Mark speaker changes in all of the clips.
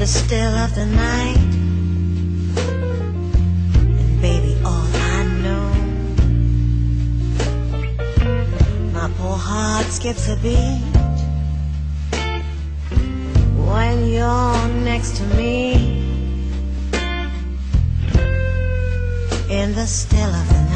Speaker 1: still of the night. And baby, all I know, my poor heart skips a beat when you're next to me in the still of the night.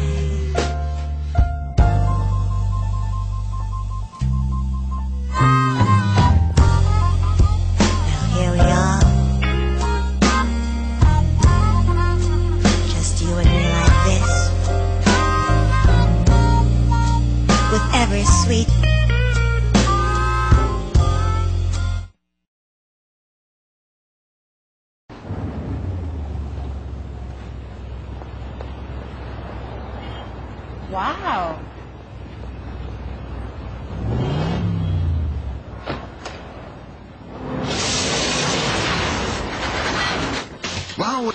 Speaker 1: Every sweet
Speaker 2: wow.
Speaker 3: Wow.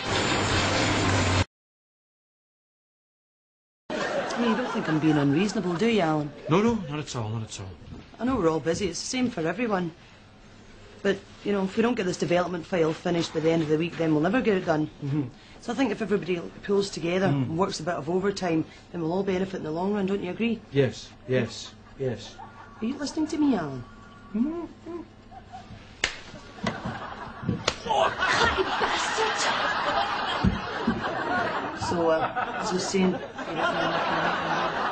Speaker 4: You don't think I'm being unreasonable, do you, Alan?
Speaker 3: No, not at all, not at all.
Speaker 4: I know we're all busy. It's the same for everyone. But, you know, if we don't get this development file finished by the end of the week, then we'll never get it done. So I think if everybody pulls together and works a bit of overtime, then we'll all benefit in the long run, don't you agree?
Speaker 3: Yes.
Speaker 4: Are you listening to me, Alan? So, as I was saying,